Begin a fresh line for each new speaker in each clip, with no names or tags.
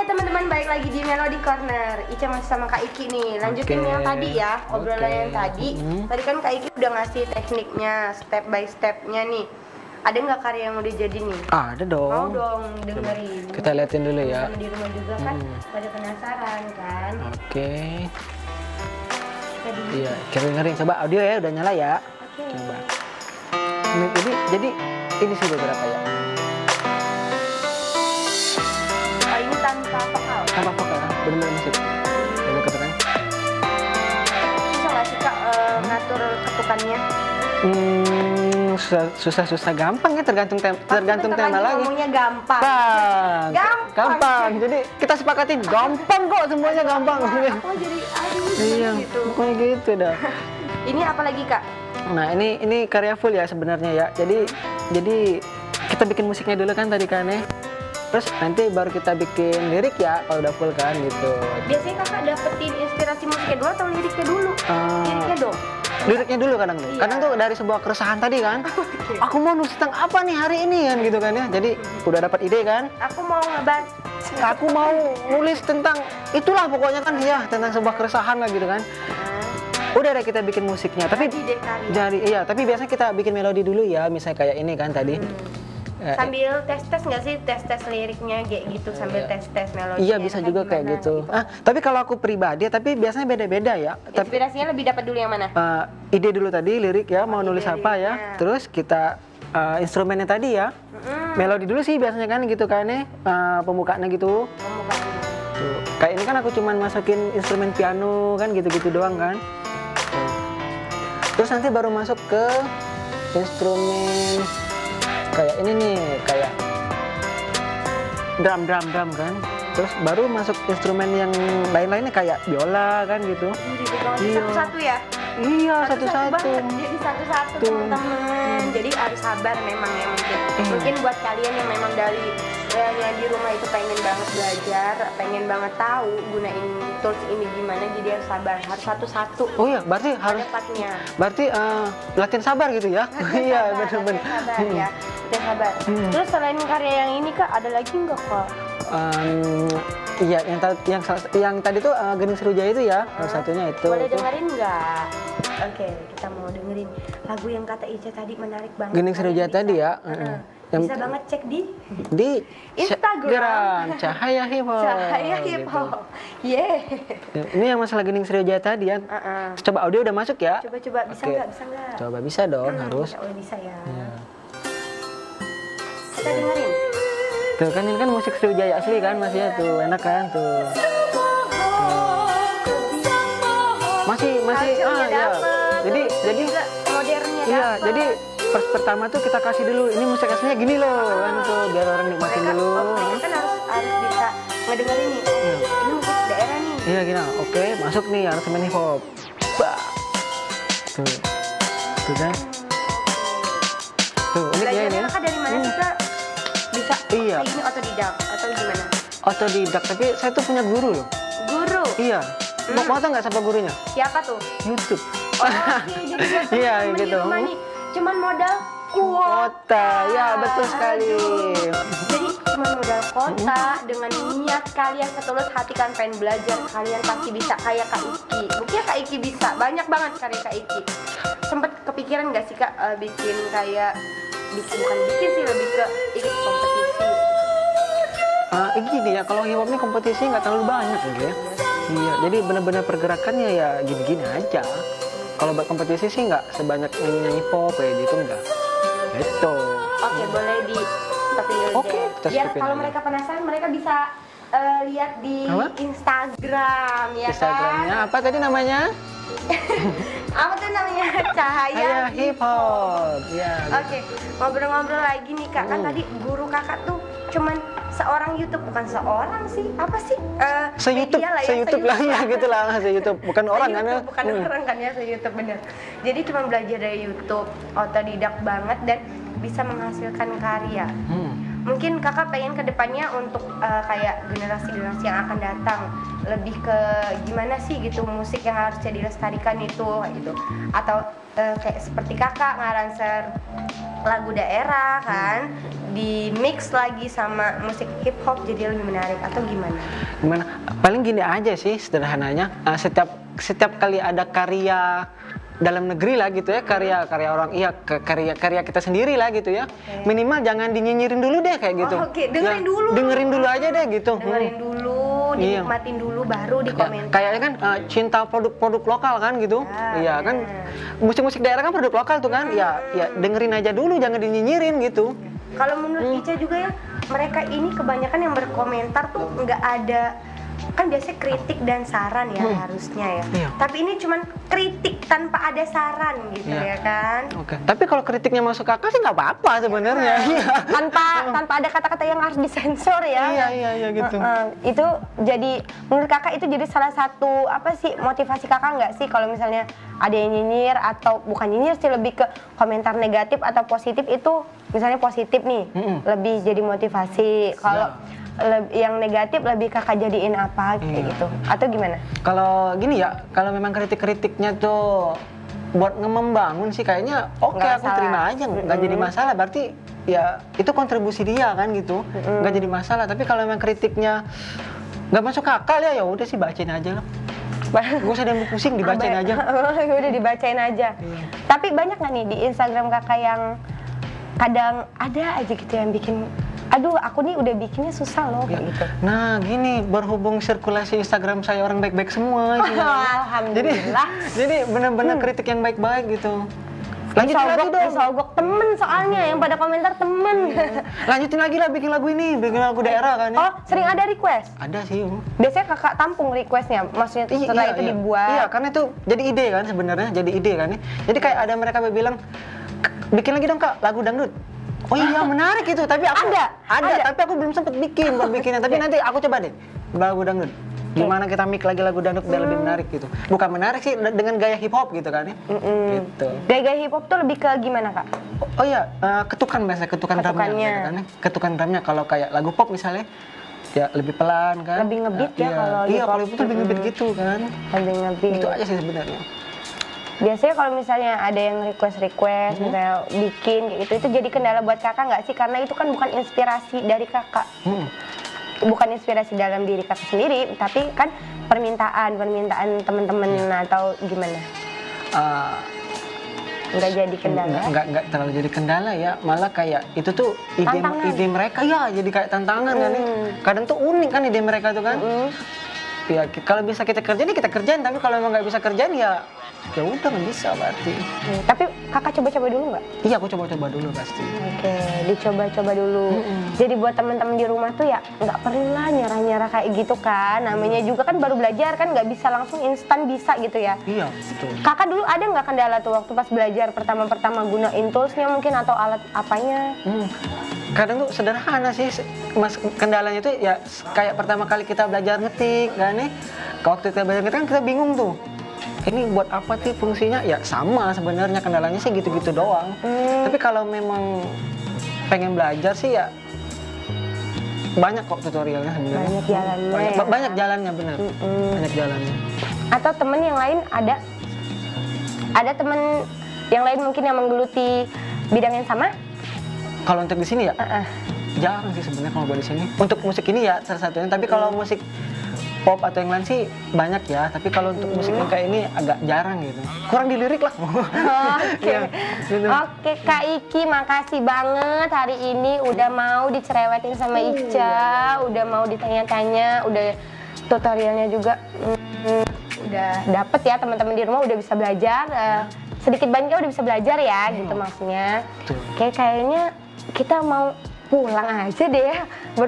teman-teman, balik lagi di Melody Corner. Ica masih sama Kak Iki nih. Lanjutin yang tadi ya, obrolan yang tadi. Tadi kan Kak Iki udah ngasih tekniknya, step by stepnya nih. Ada nggak karya yang udah jadi nih?
Ada dong.
Mau dong dengerin.
Kita liatin dulu ya.
Di rumah juga kan pada penasaran kan.
Oke.
Tadi.
Iya, kita dengerin. Coba audio ya, udah nyala ya.
Oke.
Coba. Jadi ini sih beberapa ya.
Oh, ini tanpa vokal.
Tanpa vokal, benar-benar musik. Coba ketekan.
Susah nggak sih Kak ngatur ketukannya?
Susah gampang ya, tergantung tema lagi.
Ngomongnya gampang.
Gampang. Jadi kita sepakatin gampang kok, semuanya gampang.
Aku jadi
Iya,
gitu.
pokoknya gitu dah.
Ini apa lagi Kak?
Nah, ini karya full ya sebenarnya ya. Jadi kita bikin musiknya dulu kan tadi kan ya. Terus nanti baru kita bikin lirik ya kalau udah full kan gitu.
Biasanya Kakak dapetin inspirasi musiknya dulu atau liriknya dulu? Liriknya dong.
Liriknya dulu kadang tuh.
Iya.
Kadang tuh dari sebuah keresahan tadi kan. Aku mau nulis tentang apa nih hari ini kan gitu kan ya. Jadi udah dapat ide kan.
Aku mau ngebat.
Aku mau nulis tentang itulah pokoknya kan ya, tentang sebuah keresahan lah gitu kan. Udah deh kita bikin musiknya. Tapi tapi biasanya kita bikin melodi dulu ya, misalnya kayak ini kan tadi.
Sambil tes-tes nggak sih? Tes-tes liriknya kayak gitu sambil tes-tes melodi.
Iya bisa juga kayak gitu. Tapi kalau aku pribadi, tapi biasanya beda-beda ya.
Inspirasinya lebih dapat dulu yang mana?
Ide dulu tadi, lirik ya, mau nulis apa ya. Terus kita instrumennya tadi ya. Melodi dulu sih biasanya kan gitu kan ya. Pembukaannya gitu. Tuh. Kayak ini kan aku cuman masukin instrumen piano kan gitu-gitu doang kan. Terus nanti baru masuk ke instrumen kayak ini nih, kayak drum kan. Terus baru masuk instrumen yang lain-lainnya kayak biola kan gitu.
Satu-satu ya?
Iya, satu-satu.
Jadi satu-satu teman-teman. Jadi harus sabar memang ya mungkin. Mungkin buat kalian yang memang dari yang di rumah itu pengen banget belajar, pengen banget tahu gunain tools ini gimana, jadi harus sabar, harus satu-satu. Oh
iya, berarti harus. Berarti latihan sabar gitu ya? Iya, benar-benar.
Sabar ya, latihan sabar. Terus selain karya yang ini Kak, ada lagi nggak Kak?
Iya, yang tadi tuh Gening Sriwijaya itu ya, salah satunya itu.
Boleh dengerin nggak? Oke, kita mau dengerin lagu yang kata Ica tadi menarik banget.
Gening Sriwijaya tadi ya.
Bisa banget cek di
Instagram Cahaya Hip Hop.
Cahaya Hip Hop.
Ini yang masalah Gening Sriwijaya tadi ya. Coba audio udah masuk ya?
Coba bisa nggak? Bisa nggak?
Coba bisa dong, harus.
Bisa ya. Kita dengerin.
Tuh kan ini kan musik Sriwijaya asli kan Mas ya, tuh enak kan tuh. Masih ya. Jadi
modernnya
iya, jadi pertama tuh kita kasih dulu ini musik aslinya gini loh kan tuh, biar orang nikmatin dulu.
Kan harus bisa ngedengerin nih. Ini musik daerah nih.
Iya gini. Oke, masuk nih aransemen hip hop. Tuh kan. Tuh, ini ya ini.
Kakak dari mana sih Kak? Bisa
iya.
Kayak gini otodidak atau gimana?
Otodidak, tapi saya tuh punya guru loh.
Guru?
Iya. Mau tau nggak siapa gurunya?
Siapa tuh?
YouTube.
Jadi
iya gitu.
Cuman modal
kuota. Ya betul sekali.
Jadi cuma modal kuota dengan niat kalian setulus hati kan pengen belajar, kalian pasti bisa kayak Kak Iki. Buktinya Kak Iki bisa, banyak banget karya Kak Iki. Sempet kepikiran nggak sih Kak bikin kayak bukan bikin sih, lebih ke ikut kompetisi?
Gini ya, kalau hip hop ini kompetisi nggak terlalu banyak ya. Iya, jadi benar-benar pergerakannya ya gini-gini aja. Kalau buat kompetisi sih nggak sebanyak nyanyi pop kayak gitu enggak. Gitu.
Oke, boleh di stopin dulu.
Oke,
biar kalau mereka penasaran mereka bisa lihat di Instagram ya.
Instagramnya
kan?
apa tadi namanya?
Apa tuh namanya? Cahaya
Hip Hop. Ya.
Oke, ngobrol-ngobrol lagi nih Kak. Kan tadi guru Kakak tuh cuman seorang YouTube, bukan seorang sih, apa sih?
Se-YouTube lah ya gitu lah, se-YouTube, bukan orang kan ya?
Bukan orang kan ya, se-YouTube bener. Jadi cuma belajar dari YouTube, otodidak banget dan bisa menghasilkan karya. Mungkin Kakak pengen kedepannya untuk kayak generasi-generasi yang akan datang lebih ke gimana sih gitu musik yang harusnya dilestarikan itu gitu, atau kayak seperti Kakak ngaranser lagu daerah kan, di mix lagi sama musik hip hop jadi lebih menarik atau gimana?
Gimana? Paling gini aja sih sederhananya. Setiap kali ada karya dalam negeri lah gitu ya, karya orang, iya karya kita sendiri lah gitu ya. Minimal jangan dinyinyirin dulu deh kayak gitu.
Dengerin
ya,
dulu.
Dengerin dulu aja deh gitu.
Dengerin dulu, dinikmatin dulu baru dikomen.
Kayaknya kan cinta produk lokal kan gitu. Iya kan. Musik-musik daerah kan produk lokal tuh kan. Ya dengerin aja dulu, jangan dinyinyirin gitu.
Kalau menurut Ica juga ya, mereka ini kebanyakan yang berkomentar tuh nggak ada, kan biasanya kritik dan saran ya harusnya ya.
Iya.
Tapi ini cuman kritik tanpa ada saran gitu ya kan.
Oke. Tapi kalau kritiknya masuk akal sih nggak apa-apa sebenarnya.
Tanpa ada kata-kata yang harus disensor ya.
Iya gitu.
Itu jadi menurut kakak itu jadi salah satu apa sih motivasi kakak nggak sih kalau misalnya ada yang nyinyir atau bukan nyinyir sih, lebih ke komentar negatif atau positif, itu misalnya positif nih lebih jadi motivasi, kalau yang negatif lebih kakak jadiin apa kayak gitu atau gimana?
Kalau gini ya, kalau memang kritiknya tuh buat membangun sih kayaknya oke, aku terima aja, nggak jadi masalah. Berarti ya itu kontribusi dia kan gitu, nggak jadi masalah. Tapi kalau memang kritiknya nggak masuk akal ya udah sih bacain aja lah. Gak usah diambil pusing, dibacain aja.
Udah dibacain aja. Tapi banyak nggak nih di Instagram kakak yang kadang ada aja gitu yang bikin, aduh aku nih udah bikinnya susah loh kayak gitu.
Nah gini, berhubung sirkulasi Instagram saya orang baik-baik semua.
Alhamdulillah.
Jadi benar-benar kritik yang baik-baik gitu. Lanjutin lagi dong.
Disogok temen soalnya yang pada komentar temen.
Lanjutin lagi lah bikin lagu ini, bikin lagu daerah kan ya.
Oh sering ada request?
Ada sih.
Biasanya kakak tampung requestnya, maksudnya setelah itu dibuat.
Iya karena itu jadi ide kan sebenarnya, jadi ide kan ya. Jadi kayak ada mereka bilang, bikin lagi dong kak lagu dangdut. Oh iya menarik itu, tapi aku ada, tapi aku belum sempet bikinnya. Tapi nanti aku coba deh lagu dangdut. Gimana kita mix lagi lagu dangdut biar lebih menarik gitu. Bukan menarik sih, dengan gaya hip hop gitu kan ya. Gitu.
Gaya hip hop tuh lebih ke gimana kak?
Oh iya, ketukan biasanya, ketukan drumnya gitu kan ya. Ketukan drumnya kalau kayak lagu pop misalnya ya lebih pelan kan.
Lebih ngebeat ya kalau hip hop.
Iya kalau itu lebih ngebeat gitu kan.
Lebih ngebeat.
Itu aja sih sebenarnya.
Biasanya kalau misalnya ada yang request misalnya bikin kayak gitu, itu jadi kendala buat kakak nggak sih? Karena itu kan bukan inspirasi dari kakak, bukan inspirasi dalam diri kakak sendiri, tapi kan permintaan teman-teman atau gimana? Nggak jadi kendala?
Nggak terlalu jadi kendala ya, malah kayak itu tuh ide mereka ya, jadi kayak tantangan kan ya. Kadang tuh unik kan ide mereka tuh kan. Ya kalau bisa kita kerjain, kita kerjain, tapi kalau emang nggak bisa kerjain ya udah nggak bisa berarti. Tapi
kakak coba-coba dulu nggak?
Iya aku coba-coba dulu pasti.
Oke, dicoba-coba dulu. Jadi buat teman-teman di rumah tuh ya nggak perlu lah nyerah-nyerah kayak gitu kan. Namanya juga kan baru belajar kan, nggak bisa langsung instan bisa gitu ya.
Iya betul.
Kakak dulu ada nggak kendala tuh waktu pas belajar pertama gunain toolsnya mungkin atau alat apanya?
Kadang tuh sederhana sih, mas, kendalanya tuh ya kayak pertama kali kita belajar ngetik kan nih. Waktu kita belajar ngetik kan kita bingung tuh. Ini buat apa sih fungsinya? Ya sama sebenarnya, kendalanya sih gitu-gitu doang. Tapi kalau memang pengen belajar sih ya banyak kok tutorialnya sebenarnya.
Banyak jalannya.
Banyak jalannya benar. Banyak jalannya.
Atau temen yang lain ada? Ada temen yang lain mungkin yang menggeluti bidang yang sama?
Kalau untuk di sini ya jarang sih sebenarnya kalau buat di sini. Untuk musik ini ya salah satunya. Tapi kalau musik pop atau yang lain sih banyak ya. Tapi kalau untuk musik yang kayak ini agak jarang gitu. Kurang dilirik lah.
Oke.
Gitu.
Oke Kak Iki, makasih banget hari ini udah mau dicerewetin sama Ica, udah mau ditanya-tanya, udah tutorialnya juga udah dapet ya, teman-teman di rumah udah bisa belajar. Sedikit banyaknya udah bisa belajar ya gitu maksudnya. Oke, kayaknya kita mau pulang aja deh ya,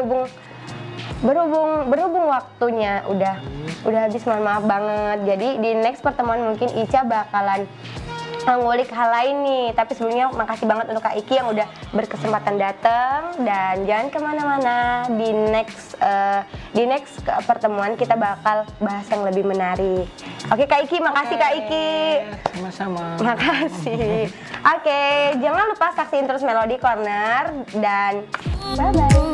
berhubung waktunya udah habis, mohon maaf banget. Jadi di next pertemuan mungkin Ica bakalan ngulik hal lain nih, tapi sebelumnya makasih banget untuk Kak Iki yang udah berkesempatan datang, dan jangan kemana-mana. Di next pertemuan kita bakal bahas yang lebih menarik. Oke Kak Iki, makasih Kak Iki.
Sama-sama.
Makasih. Oke, jangan lupa saksiin terus Melody Corner dan bye-bye.